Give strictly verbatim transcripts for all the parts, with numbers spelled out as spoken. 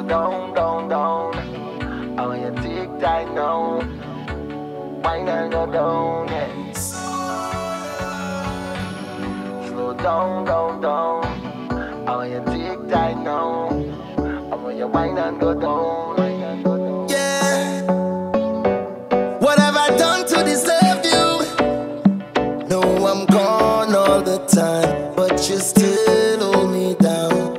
down, down, down. I want you take time now. Wine and go down, yeah. Slow down, down, down. I want you take time now. I want you wine and go down. Yeah. What have I done to deserve you? No, I'm gone all the time, but you still hold me down.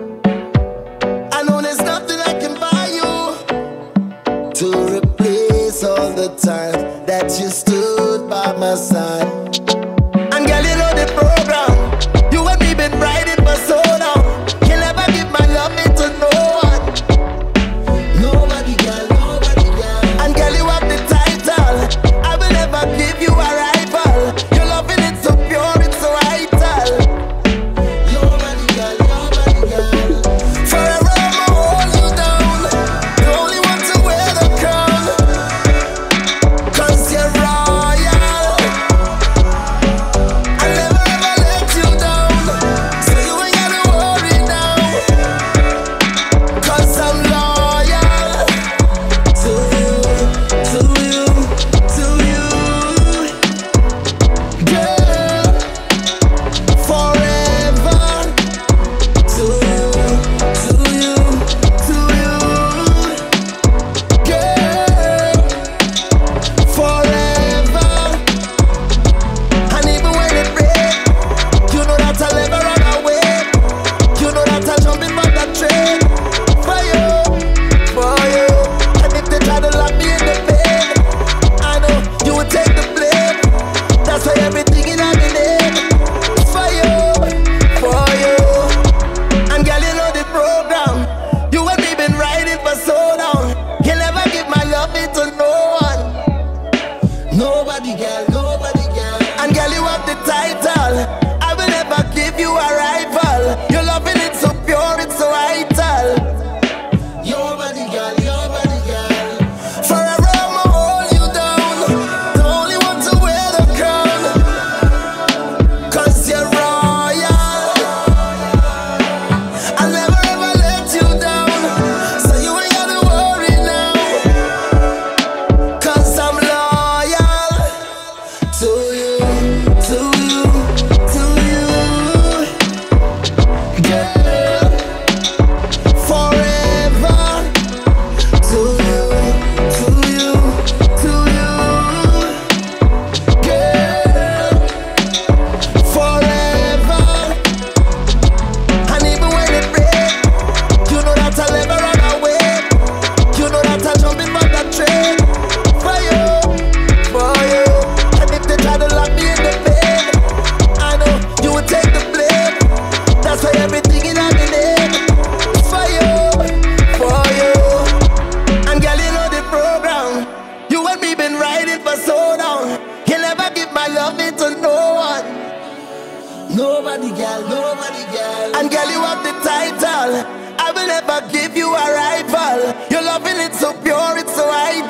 I know there's nothing I can buy you to replace all the time that you stood by my side. And girl, you know the program. You and me been riding for so long. You'll never give my love to no one. Nobody, girl, nobody, girl. And girl, you have the title. I will never give you a rival. Your loving it so pure, it's so vital. Nobody, girl, nobody, girl. Forever I'ma hold you down. The only one to wear the crown. Cause you're royal. I'll never ever let you down. So you ain't gotta worry now. Cause I'm loyal to you, to you, to you. Girl, forever. To you, to you, to you. Girl, forever. And even when it breaks, you know that I'll never run away. You know that I'll jump in for the train. For you, for you. And if they try to lock me in the bed, I know you will take the blame. That's why everything in our name is for you, for you. And girl, you know the program. You and me been riding for so long. You'll never give my love to no one. Nobody, girl, nobody, girl. And girl, you have the title. I will never give you a rival. Your loving it so pure, it's so vital. Your body, girl, your body, girl. Forever I'ma hold you down. The only one to wear the crown. Cause you're royal. I'll never ever let you down. So you ain't gotta worry now. Cause I'm loyal to you, to you, to you. Girl, forever. To you, to you, to you. Girl, forever. And even when it breaks, you know that I'll never run away. You know that I'll jump in for the train. For you, for you. And if they try to lock me in the bed, I know you will take the blame. That's why everything in our name is for you, for you. And girl, you know the program. You and me been riding for so long. You'll never give my love to no one. Nobody, girl, nobody, girl. And girl, you have the title. I will never give you a rival. Your loving it so pure, it's so vital.